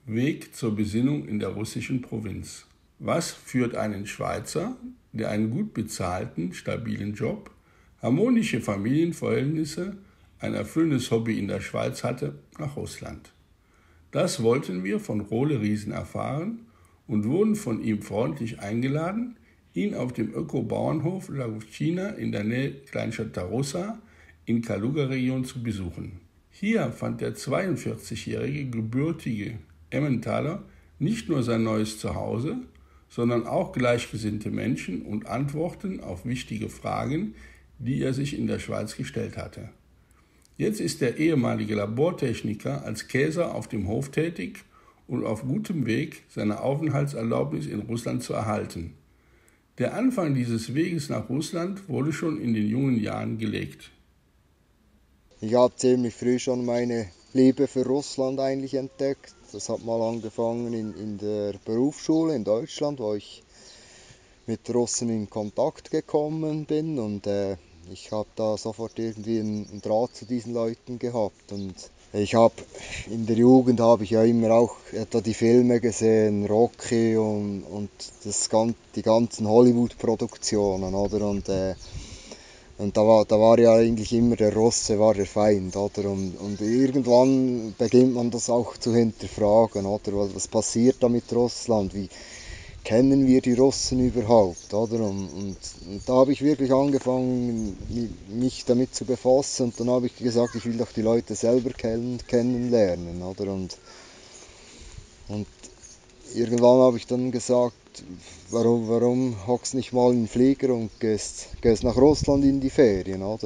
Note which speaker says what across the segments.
Speaker 1: Weg zur Besinnung in der russischen Provinz. Was führt einen Schweizer, der einen gut bezahlten, stabilen Job, harmonische Familienverhältnisse, ein erfüllendes Hobby in der Schweiz hatte, nach Russland? Das wollten wir von Rohle Riesen erfahren und wurden von ihm freundlich eingeladen, ihn auf dem Öko-Bauernhof Lagutschina in der Nähe Kleinstadt Tarusa in Kaluga-Region zu besuchen. Hier fand der 42-jährige gebürtige Emmentaler nicht nur sein neues Zuhause, sondern auch gleichgesinnte Menschen und Antworten auf wichtige Fragen, die er sich in der Schweiz gestellt hatte. Jetzt ist der ehemalige Labortechniker als Käser auf dem Hof tätig und auf gutem Weg, seine Aufenthaltserlaubnis in Russland zu erhalten. Der Anfang dieses Weges nach Russland wurde schon in den jungen Jahren gelegt.
Speaker 2: Ich habe ziemlich früh schon meine Liebe für Russland eigentlich entdeckt. Das hat mal angefangen in der Berufsschule in Deutschland, wo ich mit Russen in Kontakt gekommen bin und ich habe da sofort irgendwie einen Draht zu diesen Leuten gehabt. Und in der Jugend habe ich ja immer auch etwa die Filme gesehen, Rocky und die ganzen Hollywood-Produktionen, oder? Und da war ja eigentlich immer der Russe war der Feind, oder? Und irgendwann beginnt man das auch zu hinterfragen, oder? Was passiert da mit Russland? Wie kennen wir die Russen überhaupt, oder? Und da habe ich wirklich angefangen, mich damit zu befassen. Und dann habe ich gesagt, ich will doch die Leute selber kennenlernen, oder? Und irgendwann habe ich dann gesagt, warum hockst nicht mal in den Flieger und gehst nach Russland in die Ferien, oder?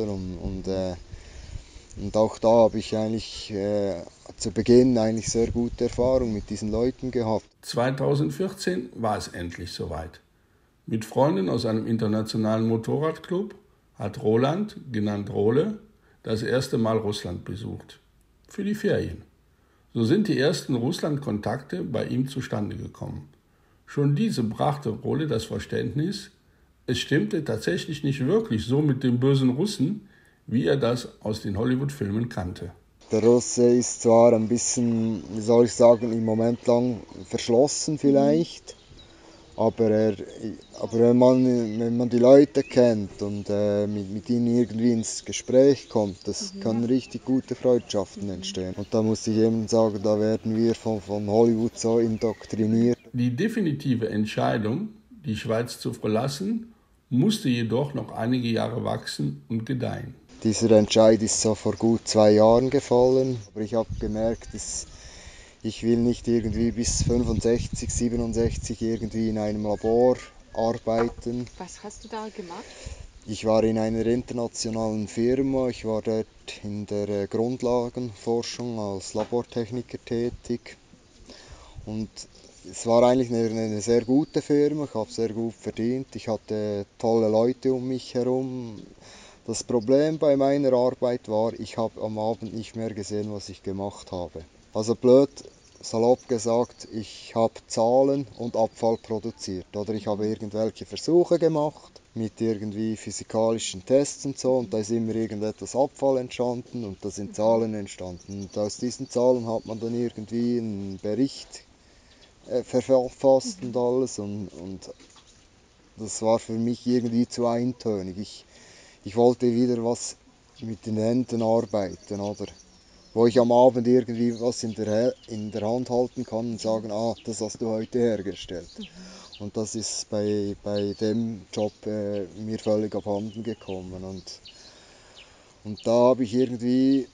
Speaker 2: Und auch da habe ich eigentlich zu Beginn eigentlich sehr gute Erfahrungen mit diesen Leuten gehabt.
Speaker 1: 2014 war es endlich soweit. Mit Freunden aus einem internationalen Motorradclub hat Roland, genannt Rohle, das erste Mal Russland besucht. Für die Ferien. So sind die ersten Russland-Kontakte bei ihm zustande gekommen. Schon diese brachte Rohle das Verständnis, es stimmte tatsächlich nicht wirklich so mit dem bösen Russen, wie er das aus den Hollywood-Filmen kannte.
Speaker 2: Der Russe ist zwar ein bisschen, wie soll ich sagen, im Moment lang verschlossen vielleicht, aber wenn man die Leute kennt und mit ihnen irgendwie ins Gespräch kommt, das können richtig gute Freundschaften entstehen. Und da muss ich eben sagen, da werden wir von Hollywood so indoktriniert.
Speaker 1: Die definitive Entscheidung, die Schweiz zu verlassen, musste jedoch noch einige Jahre wachsen und gedeihen.
Speaker 2: Dieser Entscheid ist so vor gut 2 Jahren gefallen, aber ich habe gemerkt, dass ich will nicht irgendwie bis 65, 67 irgendwie in einem Labor arbeiten.
Speaker 3: Was hast du da gemacht?
Speaker 2: Ich war in einer internationalen Firma, ich war dort in der Grundlagenforschung als Labortechniker tätig. Und es war eigentlich eine sehr gute Firma, ich habe sehr gut verdient, ich hatte tolle Leute um mich herum. Das Problem bei meiner Arbeit war, ich habe am Abend nicht mehr gesehen, was ich gemacht habe. Also blöd, salopp gesagt, ich habe Zahlen und Abfall produziert. Oder ich habe irgendwelche Versuche gemacht mit irgendwie physikalischen Tests und so und da ist immer irgendetwas Abfall entstanden und da sind Zahlen entstanden. Und aus diesen Zahlen hat man dann irgendwie einen Bericht verfasst und alles und das war für mich irgendwie zu eintönig. Ich wollte wieder was mit den Händen arbeiten, oder? Wo ich am Abend irgendwie was in der Hand halten kann und sagen, das hast du heute hergestellt. Und das ist bei dem Job mir völlig abhanden gekommen. Und da habe ich irgendwie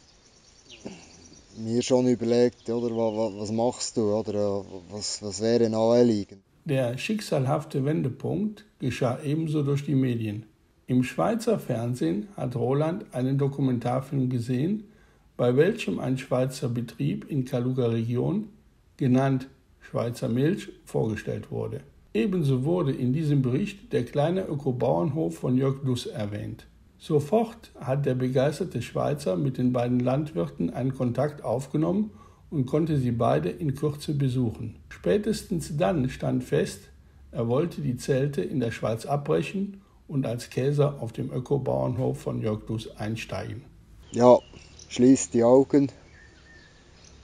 Speaker 2: mir schon überlegt, oder, was machst du, oder was wäre naheliegend.
Speaker 1: Der schicksalhafte Wendepunkt geschah ebenso durch die Medien. Im Schweizer Fernsehen hat Roland einen Dokumentarfilm gesehen, bei welchem ein Schweizer Betrieb in Kaluga-Region, genannt Schweizer Milch, vorgestellt wurde. Ebenso wurde in diesem Bericht der kleine Öko-Bauernhof von Jörg Duss erwähnt. Sofort hat der begeisterte Schweizer mit den beiden Landwirten einen Kontakt aufgenommen und konnte sie beide in Kürze besuchen. Spätestens dann stand fest, er wollte die Zelte in der Schweiz abbrechen und als Käser auf dem Öko-Bauernhof von Jörg Duss einsteigen.
Speaker 2: Ja, schließ die Augen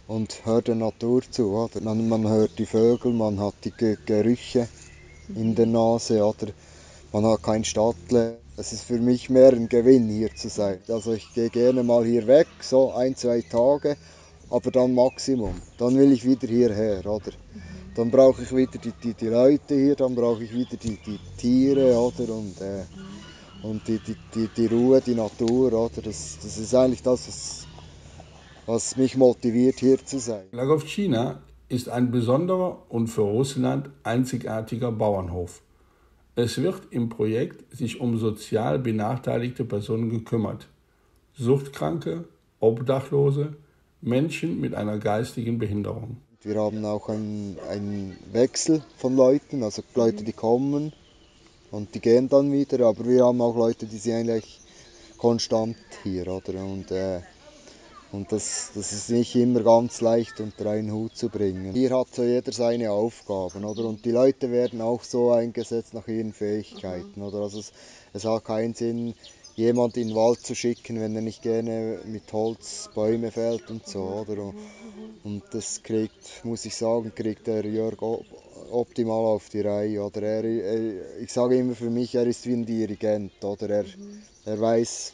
Speaker 2: und hört der Natur zu. Oder? Man hört die Vögel, man hat die Gerüche in der Nase, oder? Man hat kein Stadtleben. Es ist für mich mehr ein Gewinn, hier zu sein. Also ich gehe gerne mal hier weg, so 1, 2 Tage, aber dann Maximum. Dann will ich wieder hierher, oder? Dann brauche ich wieder die Leute hier, dann brauche ich wieder die Tiere, oder? Und die Ruhe, die Natur, oder? Das ist eigentlich das, was mich motiviert, hier zu sein.
Speaker 1: Glagowcina ist ein besonderer und für Russland einzigartiger Bauernhof. Es wird im Projekt sich um sozial benachteiligte Personen gekümmert. Suchtkranke, Obdachlose, Menschen mit einer geistigen Behinderung.
Speaker 2: Wir haben auch einen Wechsel von Leuten, also Leute, die kommen und die gehen dann wieder, aber wir haben auch Leute, die sind eigentlich konstant hier, oder? Und das ist nicht immer ganz leicht unter einen Hut zu bringen. Hier hat so jeder seine Aufgaben, oder? Und die Leute werden auch so eingesetzt nach ihren Fähigkeiten, oder? Also es hat keinen Sinn, jemand in den Wald zu schicken, wenn er nicht gerne mit Holz Bäume fällt und so, oder? Und das muss ich sagen, kriegt der Jörg optimal auf die Reihe, oder? Ich sage immer für mich, er ist wie ein Dirigent, oder? Er weiß,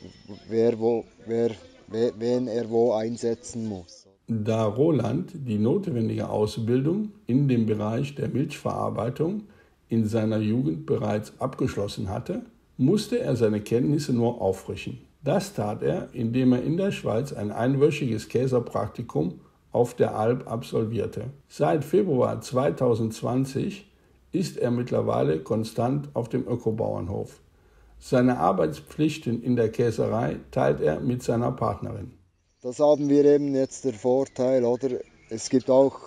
Speaker 2: wen er wo einsetzen muss.
Speaker 1: Da Roland die notwendige Ausbildung in dem Bereich der Milchverarbeitung in seiner Jugend bereits abgeschlossen hatte, musste er seine Kenntnisse nur auffrischen. Das tat er, indem er in der Schweiz ein einwöchiges Käserpraktikum auf der Alp absolvierte. Seit Februar 2020 ist er mittlerweile konstant auf dem Ökobauernhof. Seine Arbeitspflichten in der Käserei teilt er mit seiner Partnerin.
Speaker 2: Das haben wir eben jetzt der Vorteil, oder? Es gibt auch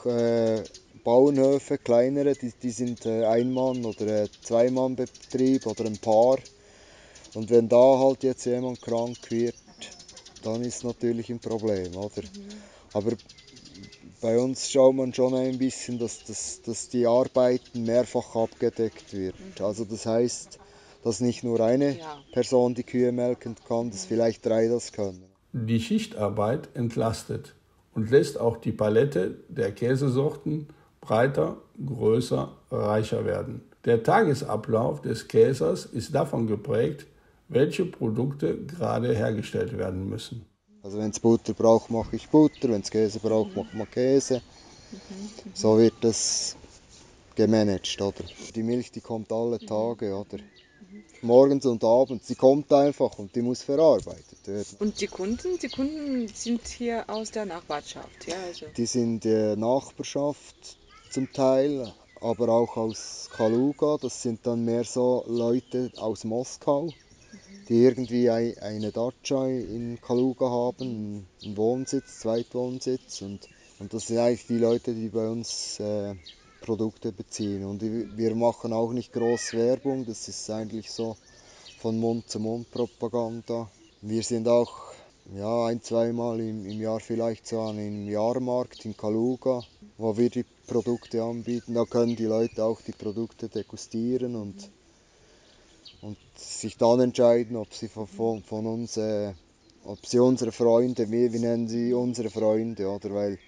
Speaker 2: Bauernhöfe, kleinere, die sind Ein-Mann- oder Zwei-Mann-Betrieb oder ein Paar. Und wenn da halt jetzt jemand krank wird, dann ist natürlich ein Problem, oder? Aber bei uns schaut man schon ein bisschen, dass die Arbeiten mehrfach abgedeckt wird. Also das heißt, dass nicht nur eine Person die Kühe melken kann, dass vielleicht 3 das können.
Speaker 1: Die Schichtarbeit entlastet und lässt auch die Palette der Käsesorten breiter, größer, reicher werden. Der Tagesablauf des Käsers ist davon geprägt, welche Produkte gerade hergestellt werden müssen.
Speaker 2: Also wenn es Butter braucht, mache ich Butter, wenn es Käse braucht, macht man Käse. So wird das gemanagt, oder? Die Milch, die kommt alle Tage, oder? Morgens und abends, die kommt einfach und die muss verarbeitet werden.
Speaker 3: Und die Kunden sind hier aus der Nachbarschaft, ja? Also.
Speaker 2: Die sind Nachbarschaft zum Teil, aber auch aus Kaluga. Das sind dann mehr so Leute aus Moskau, die irgendwie eine Datscha in Kaluga haben, einen Wohnsitz, Zweitwohnsitz. Und das sind eigentlich die Leute, die bei uns Produkte beziehen. Und wir machen auch nicht groß Werbung, das ist eigentlich so von Mund zu Mund Propaganda. Wir sind auch 1, 2 Mal im Jahr vielleicht so an einem Jahrmarkt in Kaluga, wo wir die Produkte anbieten. Da können die Leute auch die Produkte degustieren und sich dann entscheiden, ob sie von uns, ob sie unsere Freunde, wir nennen sie unsere Freunde, oder? Weil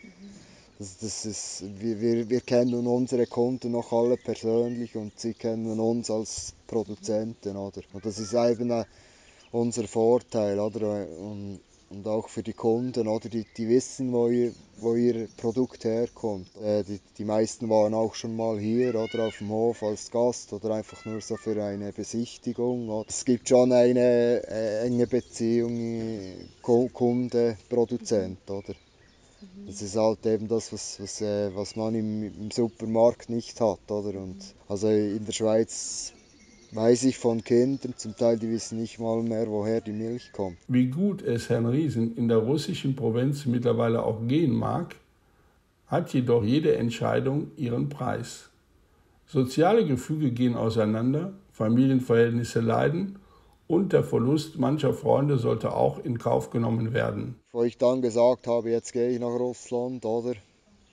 Speaker 2: wir kennen unsere Kunden noch alle persönlich und sie kennen uns als Produzenten, oder? Und das ist eben unser Vorteil, oder? Und auch für die Kunden, oder? Die wissen, wo ihr Produkt herkommt. Die meisten waren auch schon mal hier, oder auf dem Hof als Gast oder einfach nur so für eine Besichtigung. Oder? Es gibt schon eine enge Beziehung Kunde-Produzent, oder? Das ist halt eben das, was man im Supermarkt nicht hat, oder? Und also in der Schweiz weiß ich von Kindern, zum Teil, die wissen nicht mal mehr, woher die Milch kommt.
Speaker 1: Wie gut es Herrn Riesen in der russischen Provinz mittlerweile auch gehen mag, hat jedoch jede Entscheidung ihren Preis. Soziale Gefüge gehen auseinander, Familienverhältnisse leiden und der Verlust mancher Freunde sollte auch in Kauf genommen werden.
Speaker 2: Wo ich dann gesagt habe, jetzt gehe ich nach Russland, oder?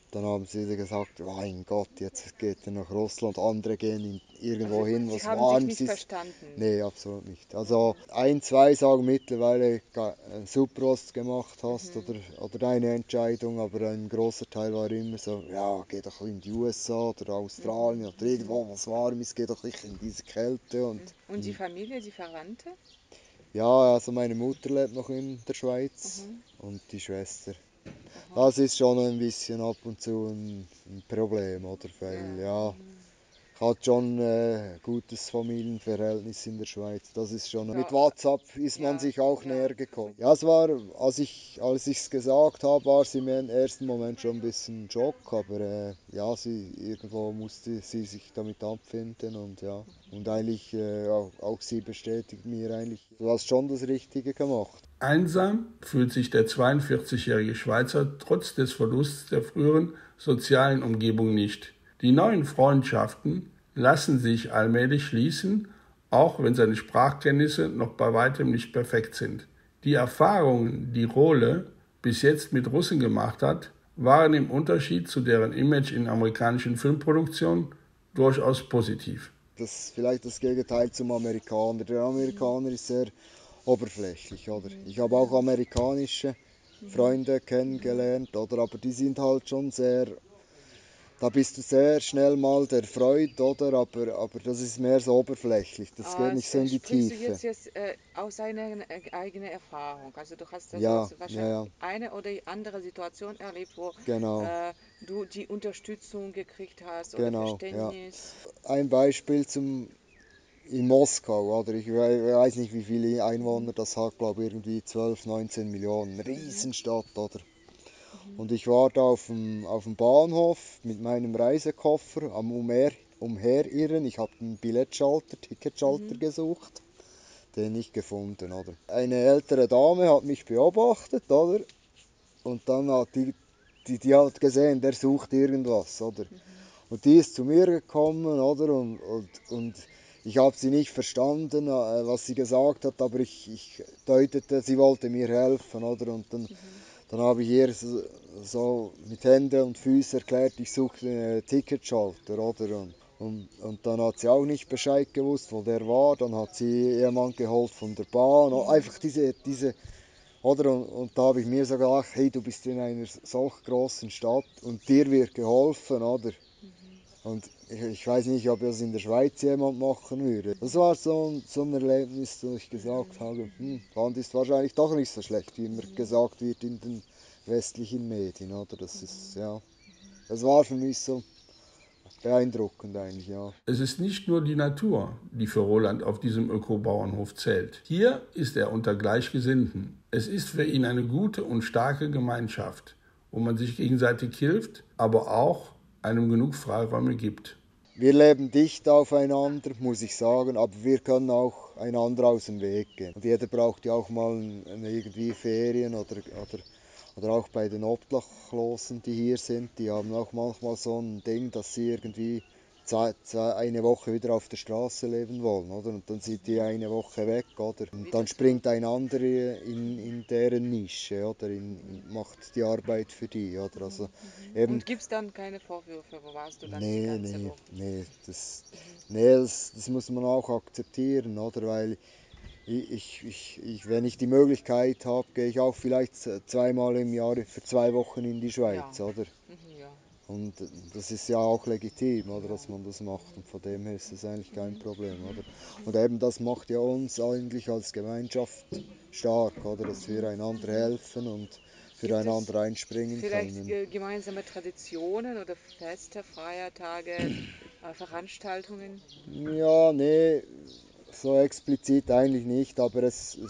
Speaker 2: Dann haben sie gesagt, mein Gott, jetzt geht er nach Russland, andere gehen irgendwo hin,
Speaker 3: Sie
Speaker 2: was
Speaker 3: haben dich
Speaker 2: warm
Speaker 3: nicht
Speaker 2: ist.
Speaker 3: verstanden.
Speaker 2: Nee, absolut nicht. Also ein, zwei sagen mittlerweile super, was du gemacht hast oder deine Entscheidung, aber ein großer Teil war immer so, ja, geh doch in die USA oder Australien oder irgendwo, was warm ist, geh doch nicht in diese Kälte.
Speaker 3: Und die Familie, die Verwandte?
Speaker 2: Ja, also meine Mutter lebt noch in der Schweiz
Speaker 3: Mhm.
Speaker 2: und die Schwester.
Speaker 3: Aha.
Speaker 2: Das ist schon ein bisschen ab und zu ein Problem, oder? Weil,
Speaker 3: Ja.
Speaker 2: ja, ich hatte schon gutes Familienverhältnis in der Schweiz. Das ist schon. Mit
Speaker 3: Ja,
Speaker 2: WhatsApp ist man
Speaker 3: ja,
Speaker 2: sich auch
Speaker 3: ja.
Speaker 2: näher gekommen. Ja, es war, als ich es gesagt habe, war sie mir im ersten Moment schon ein bisschen Schock, aber ja, irgendwo musste sie sich damit abfinden und ja. Und eigentlich, auch sie bestätigt mir eigentlich, du hast schon das Richtige gemacht.
Speaker 1: Einsam fühlt sich der 42-jährige Schweizer trotz des Verlusts der früheren sozialen Umgebung nicht. Die neuen Freundschaften lassen sich allmählich schließen, auch wenn seine Sprachkenntnisse noch bei weitem nicht perfekt sind. Die Erfahrungen, die Rohle bis jetzt mit Russen gemacht hat, waren im Unterschied zu deren Image in amerikanischen Filmproduktionen durchaus positiv.
Speaker 2: Das ist vielleicht das Gegenteil zum Amerikaner. Der Amerikaner ist sehr oberflächlich, oder? Ich habe auch amerikanische Freunde kennengelernt, oder? Aber die sind halt schon sehr, da bist du sehr schnell mal der Freund, oder? Aber das ist mehr so oberflächlich, das geht nicht so in die
Speaker 3: Sprichst du
Speaker 2: Tiefe.
Speaker 3: jetzt aus deiner eigenen Erfahrung? Also du hast also
Speaker 2: Ja, ja, ja,
Speaker 3: eine oder andere Situation erlebt, wo
Speaker 2: genau,
Speaker 3: du die Unterstützung gekriegt hast oder
Speaker 2: genau, ja.
Speaker 3: Verständnis.
Speaker 2: Ein Beispiel in Moskau, oder? Ich weiß nicht, wie viele
Speaker 3: Mhm.
Speaker 2: Einwohner das hat, glaube irgendwie 12, 19 Millionen.
Speaker 3: Mhm.
Speaker 2: Riesenstadt, oder?
Speaker 3: Mhm.
Speaker 2: Und ich war da auf dem Bahnhof mit meinem Reisekoffer am Umherirren. Ich habe einen Ticketschalter
Speaker 3: Mhm.
Speaker 2: gesucht, den nicht gefunden, oder? Eine ältere Dame hat mich beobachtet, oder? Und dann hat die hat gesehen, der sucht irgendwas, oder?
Speaker 3: Mhm.
Speaker 2: Und die ist zu mir gekommen, oder? Und ich habe sie nicht verstanden, was sie gesagt hat, aber ich deutete, sie wollte mir helfen, oder? Und
Speaker 3: Mhm.
Speaker 2: dann habe ich ihr so mit Händen und Füßen erklärt, ich suche einen Ticketschalter, oder? Und dann hat sie auch nicht Bescheid gewusst, wo der war. Dann hat sie jemand geholt von der Bahn.
Speaker 3: Mhm.
Speaker 2: Einfach oder? Und da habe ich mir so gedacht, hey, du bist in einer solch großen Stadt und dir wird geholfen, oder?
Speaker 3: Mhm.
Speaker 2: Und ich weiß nicht, ob das in der Schweiz jemand machen würde. Das war so ein Erlebnis, wo ich gesagt
Speaker 3: Mhm.
Speaker 2: habe,
Speaker 3: Mhm.
Speaker 2: Land ist wahrscheinlich doch nicht so schlecht, wie immer
Speaker 3: Mhm.
Speaker 2: gesagt wird in den westlichen Medien, oder? Das ist,
Speaker 3: Mhm.
Speaker 2: ja, das war für mich so beeindruckend eigentlich, ja.
Speaker 1: Es ist nicht nur die Natur, die für Roland auf diesem Öko-Bauernhof zählt. Hier ist er unter Gleichgesinnten. Es ist für ihn eine gute und starke Gemeinschaft, wo man sich gegenseitig hilft, aber auch einem genug Freiräume gibt.
Speaker 2: Wir leben dicht aufeinander, muss ich sagen, aber wir können auch einander aus dem Weg gehen. Und jeder braucht ja auch mal irgendwie Ferien oder auch bei den Obdachlosen, die hier sind, die haben auch manchmal so ein Ding, dass sie irgendwie eine Woche wieder auf der Straße leben wollen, oder? Und dann sind die eine Woche weg, oder? Und
Speaker 3: Wieder
Speaker 2: dann
Speaker 3: zurück.
Speaker 2: springt ein anderer in deren Nische, oder? Macht die Arbeit für die, oder? Also
Speaker 3: Mhm. Mhm.
Speaker 2: eben
Speaker 3: Und gibt es dann keine Vorwürfe? Wo warst du dann die
Speaker 2: nee,
Speaker 3: ganze
Speaker 2: nee,
Speaker 3: Woche?
Speaker 2: nee,
Speaker 3: Mhm.
Speaker 2: das muss man auch akzeptieren, oder? Weil wenn ich die Möglichkeit habe, gehe ich auch vielleicht zweimal im Jahr für 2 Wochen in die
Speaker 3: Ja.
Speaker 2: Schweiz, oder?
Speaker 3: Mhm, ja.
Speaker 2: Und das ist ja auch legitim, oder,
Speaker 3: Ja.
Speaker 2: dass man das macht. Und
Speaker 3: Mhm.
Speaker 2: von dem her ist das eigentlich kein
Speaker 3: Mhm.
Speaker 2: Problem,
Speaker 3: Mhm.
Speaker 2: oder? Und
Speaker 3: Mhm.
Speaker 2: eben das macht ja uns eigentlich als Gemeinschaft stark, oder? Dass wir
Speaker 3: Mhm.
Speaker 2: einander
Speaker 3: Mhm.
Speaker 2: helfen und
Speaker 3: Gibt es
Speaker 2: füreinander einspringen
Speaker 3: vielleicht
Speaker 2: können.
Speaker 3: gemeinsame Traditionen oder Feste, Feiertage, Veranstaltungen?
Speaker 2: Ja, nee, so explizit eigentlich nicht, aber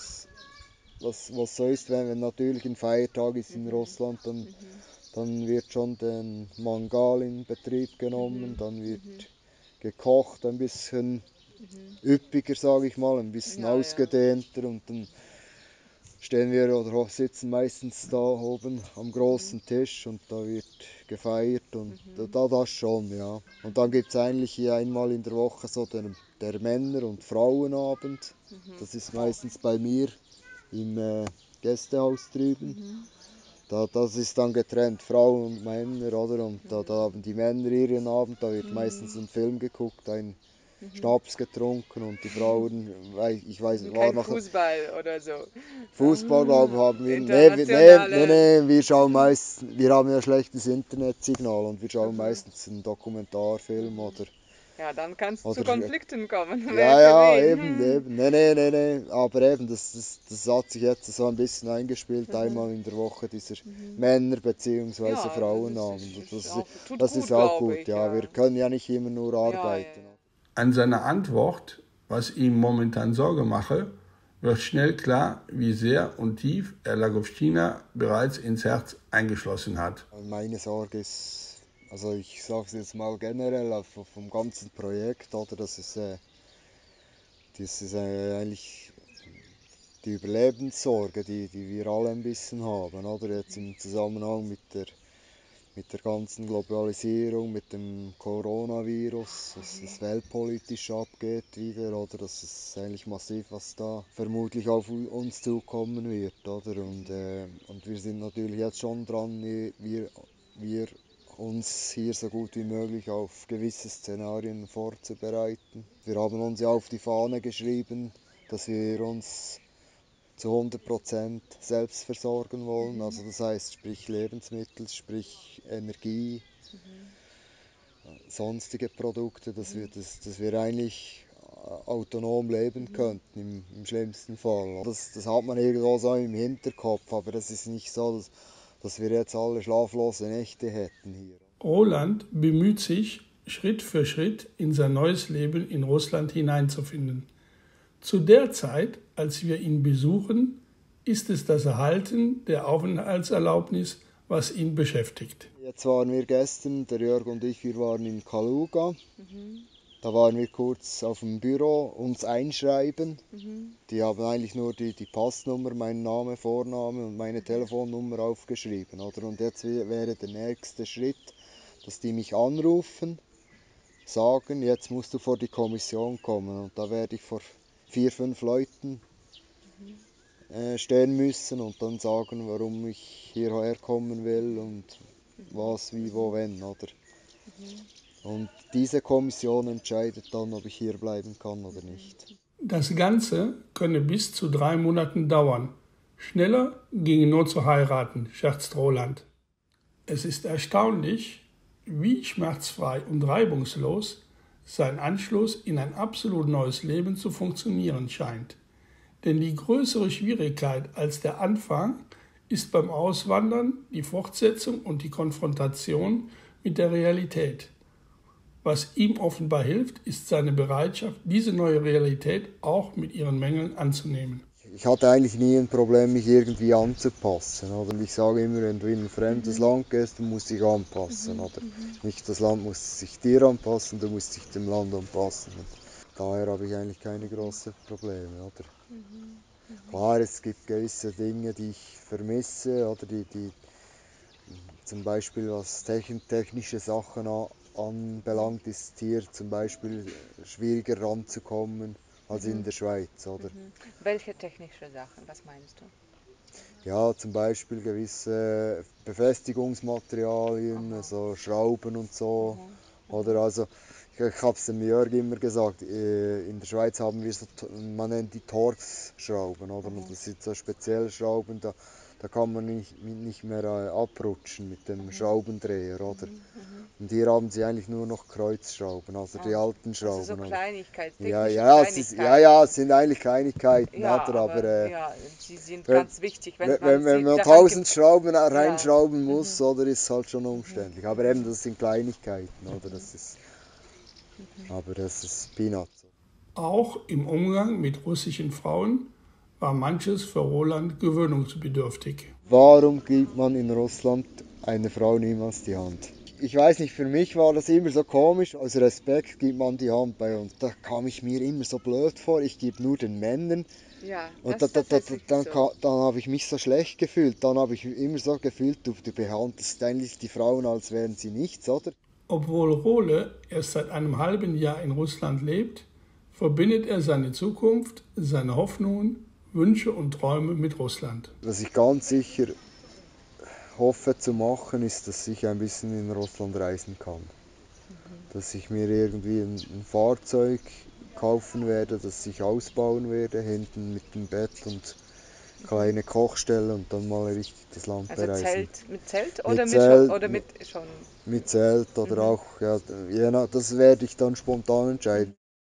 Speaker 2: was so ist, wenn natürlich ein Feiertag ist in
Speaker 3: Mhm.
Speaker 2: Russland,
Speaker 3: Mhm.
Speaker 2: dann wird schon den Mangal in Betrieb genommen,
Speaker 3: Mhm.
Speaker 2: dann wird
Speaker 3: Mhm.
Speaker 2: gekocht, ein bisschen
Speaker 3: Mhm.
Speaker 2: üppiger, sage ich mal, ein bisschen
Speaker 3: Ja, ja.
Speaker 2: ausgedehnter und dann stehen wir oder sitzen meistens da oben am
Speaker 3: Mhm.
Speaker 2: großen Tisch und da wird gefeiert und
Speaker 3: Mhm.
Speaker 2: da das schon, ja. Und dann gibt es eigentlich hier einmal in der Woche so der Männer- und Frauenabend.
Speaker 3: Mhm.
Speaker 2: Das ist
Speaker 3: Oh.
Speaker 2: meistens bei mir im Gästehaus drüben.
Speaker 3: Mhm.
Speaker 2: Das ist dann getrennt, Frauen und Männer, oder? Und da haben die Männer ihren Abend, da wird meistens ein Film geguckt, ein Schnaps getrunken und die Frauen, ich weiß, war
Speaker 3: Kein
Speaker 2: noch
Speaker 3: Fußball oder so.
Speaker 2: Fußball, glaube ich, haben wir.
Speaker 3: Internationale.
Speaker 2: Wir schauen meistens, wir haben ja schlechtes Internetsignal und wir schauen meistens einen Dokumentarfilm
Speaker 3: Ja, dann kann es zu
Speaker 2: oder
Speaker 3: Konflikten kommen. Wer
Speaker 2: ja,
Speaker 3: für
Speaker 2: ja,
Speaker 3: wen?
Speaker 2: eben. Nee. Aber eben, das hat sich jetzt so ein bisschen eingespielt. Einmal in der Woche dieser Männer- bzw.
Speaker 3: Ja,
Speaker 2: Frauenabend.
Speaker 3: tut
Speaker 2: Das ist
Speaker 3: gut,
Speaker 2: auch
Speaker 3: glaube
Speaker 2: gut,
Speaker 3: ich,
Speaker 2: ja. Wir
Speaker 3: ja.
Speaker 2: können ja nicht immer nur
Speaker 3: Ja, ja,
Speaker 2: arbeiten.
Speaker 3: ja.
Speaker 1: An seiner Antwort, was ihm momentan Sorge mache, wird schnell klar, wie sehr und tief er Lagostina bereits ins Herz eingeschlossen hat.
Speaker 2: Meine Sorge ist, also ich sage es jetzt mal generell vom ganzen Projekt, oder, das ist eigentlich die Überlebenssorge, die wir alle ein bisschen haben, oder, jetzt im Zusammenhang mit der ganzen Globalisierung, mit dem Coronavirus, dass es weltpolitisch abgeht wieder, oder, das ist eigentlich massiv, was da vermutlich auf uns zukommen wird, oder, und wir sind natürlich jetzt schon dran, wir uns hier so gut wie möglich auf gewisse Szenarien vorzubereiten. Wir haben uns ja auf die Fahne geschrieben, dass wir uns zu 100% selbst versorgen wollen. Also das heißt, sprich Lebensmittel, sprich Energie, sonstige Produkte, dass wir eigentlich autonom leben könnten im schlimmsten Fall. Das hat man irgendwo so im Hinterkopf, aber das ist nicht so, dass wir jetzt alle schlaflose Nächte hätten hier.
Speaker 1: Roland bemüht sich, Schritt für Schritt in sein neues Leben in Russland hineinzufinden. Zu der Zeit, als wir ihn besuchen, ist es das Erhalten der Aufenthaltserlaubnis, was ihn beschäftigt.
Speaker 2: Jetzt waren wir gestern, der Jörg und ich, wir waren in Kaluga. Da waren wir kurz auf dem Büro, uns einschreiben. Die haben eigentlich nur die Passnummer, meinen Name, Vorname und meine Telefonnummer aufgeschrieben. Oder? Und jetzt wäre der nächste Schritt, dass die mich anrufen, sagen, jetzt musst du vor die Kommission kommen. Und da werde ich vor 4, 5 Leuten stehen müssen und dann sagen, warum ich hierher kommen will und was, wie, wo, wenn. Oder? Und diese Kommission entscheidet dann, ob ich hier bleiben kann oder nicht.
Speaker 1: Das Ganze könne bis zu 3 Monaten dauern. Schneller ginge nur zu heiraten, scherzt Roland. Es ist erstaunlich, wie schmerzfrei und reibungslos sein Anschluss in ein absolut neues Leben zu funktionieren scheint. Denn die größere Schwierigkeit als der Anfang ist beim Auswandern die Fortsetzung und die Konfrontation mit der Realität. Was ihm offenbar hilft, ist seine Bereitschaft, diese neue Realität auch mit ihren Mängeln anzunehmen.
Speaker 2: Ich hatte eigentlich nie ein Problem, mich irgendwie anzupassen. Oder? Ich sage immer, wenn du in ein fremdes Land gehst, du musst dich anpassen. Oder? Nicht das Land muss sich dir anpassen, du musst dich dem Land anpassen. Und daher habe ich eigentlich keine großen Probleme. Oder? Klar, es gibt gewisse Dinge, die ich vermisse, oder die zum Beispiel was technische Sachen anbelangt, ist hier zum Beispiel schwieriger ranzukommen als in der Schweiz. Oder?
Speaker 3: Welche technische Sachen, was meinst du?
Speaker 2: Ja, zum Beispiel gewisse Befestigungsmaterialien, also Schrauben und so. Oder also, ich habe es dem Jörg immer gesagt, in der Schweiz haben wir so, man nennt die Torx-Schrauben, oder? Und das sind so spezielle Schrauben, da kann man nicht mehr abrutschen mit dem Schraubendreher, oder? Und hier haben sie eigentlich nur noch Kreuzschrauben, also die alten Schrauben.
Speaker 3: Also so
Speaker 2: Oder?
Speaker 3: technische
Speaker 2: Es sind eigentlich Kleinigkeiten,
Speaker 3: Ja,
Speaker 2: oder? Aber
Speaker 3: ja, sie sind
Speaker 2: wenn,
Speaker 3: ganz wichtig, wenn man
Speaker 2: wenn
Speaker 3: sie
Speaker 2: man
Speaker 3: daran
Speaker 2: 1000 Schrauben
Speaker 3: ja.
Speaker 2: reinschrauben muss, oder, ist es halt schon umständlich. Aber eben, das sind Kleinigkeiten, oder? Aber das ist Peanuts.
Speaker 1: Auch im Umgang mit russischen Frauen war manches für Roland gewöhnungsbedürftig.
Speaker 2: Warum gibt man in Russland einer Frau niemals die Hand? Ich weiß nicht, für mich war das immer so komisch. Aus Respekt gibt man die Hand bei uns. Da kam ich mir immer so blöd vor. Ich gebe nur den Männern.
Speaker 3: Ja,
Speaker 2: Und
Speaker 3: das ist tatsächlich so.
Speaker 2: dann habe ich mich so schlecht gefühlt. Dann habe ich immer so gefühlt, du behandelst eigentlich die Frauen, als wären sie nichts, oder?
Speaker 1: Obwohl Role erst seit einem halben Jahr in Russland lebt, verbindet er seine Zukunft, seine Hoffnungen, Wünsche und Träume mit Russland.
Speaker 2: Was ich ganz sicher hoffe zu machen, ist, dass ich ein bisschen in Russland reisen kann. Dass ich mir irgendwie ein Fahrzeug kaufen werde, das ich ausbauen werde, hinten mit dem Bett und kleine Kochstelle und dann mal richtig das Land
Speaker 3: Also
Speaker 2: bereisen.
Speaker 3: Mit Zelt
Speaker 2: Mit
Speaker 3: oder
Speaker 2: Zelt,
Speaker 3: oder mit schon?
Speaker 2: mit Zelt oder auch, ja, das werde ich dann spontan entscheiden.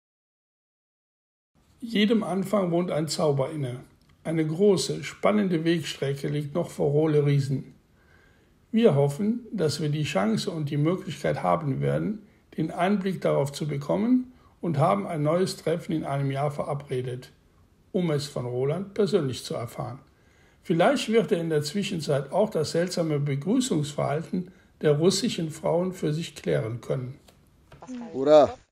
Speaker 1: Jedem Anfang wohnt ein Zauber inne. Eine große, spannende Wegstrecke liegt noch vor Rohle Riesen. Wir hoffen, dass wir die Chance und die Möglichkeit haben werden, den Einblick darauf zu bekommen und haben ein neues Treffen in einem Jahr verabredet, um es von Roland persönlich zu erfahren. Vielleicht wird er in der Zwischenzeit auch das seltsame Begrüßungsverhalten der russischen Frauen für sich klären können.
Speaker 2: Hurra!